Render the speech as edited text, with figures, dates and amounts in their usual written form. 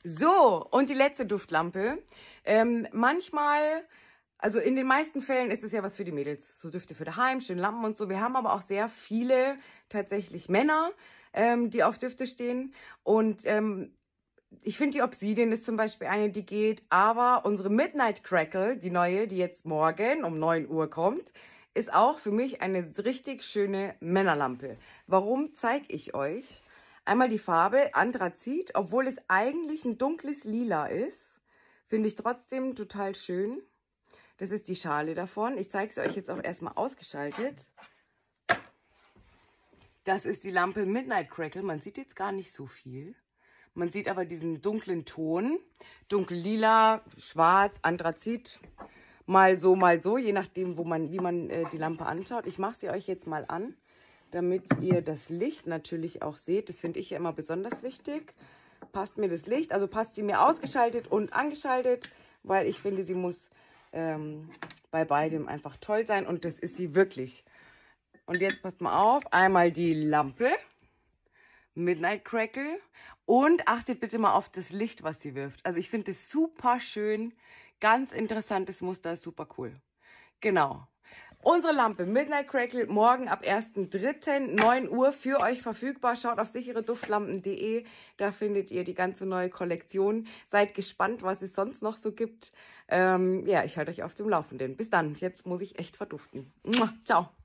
So, und die letzte Duftlampe. Manchmal, also in den meisten Fällen ist es ja was für die Mädels. So Düfte für daheim, schöne Lampen und so. Wir haben aber auch sehr viele tatsächlich Männer, die auf Düfte stehen. Und ich finde, die Obsidian ist zum Beispiel eine, die geht. Aber unsere Midnight Crackle, die neue, die jetzt morgen um 9 Uhr kommt, ist auch für mich eine richtig schöne Männerlampe. Warum, zeige ich euch. Einmal die Farbe Anthrazit, obwohl es eigentlich ein dunkles Lila ist, finde ich trotzdem total schön. Das ist die Schale davon. Ich zeige es euch jetzt auch erstmal ausgeschaltet. Das ist die Lampe Midnight Crackle. Man sieht jetzt gar nicht so viel. Man sieht aber diesen dunklen Ton. Dunkel-lila, schwarz, Anthrazit. Mal so, je nachdem, wie man die Lampe anschaut. Ich mache sie euch jetzt mal an, damit ihr das Licht natürlich auch seht. Das finde ich ja immer besonders wichtig. Passt mir das Licht, also passt sie mir ausgeschaltet und angeschaltet, weil ich finde, sie muss bei beidem einfach toll sein und das ist sie wirklich. Und jetzt passt mal auf, einmal die Lampe, Midnight Crackle und achtet bitte mal auf das Licht, was sie wirft. Also ich finde es super schön, ganz interessantes Muster, super cool. Genau. Unsere Lampe Midnight Crackle morgen ab 1.3. 9 Uhr für euch verfügbar. Schaut auf sichereduftlampen.de, da findet ihr die ganze neue Kollektion. Seid gespannt, was es sonst noch so gibt. Ja, ich halte euch auf dem Laufenden. Bis dann, jetzt muss ich echt verduften. Ciao.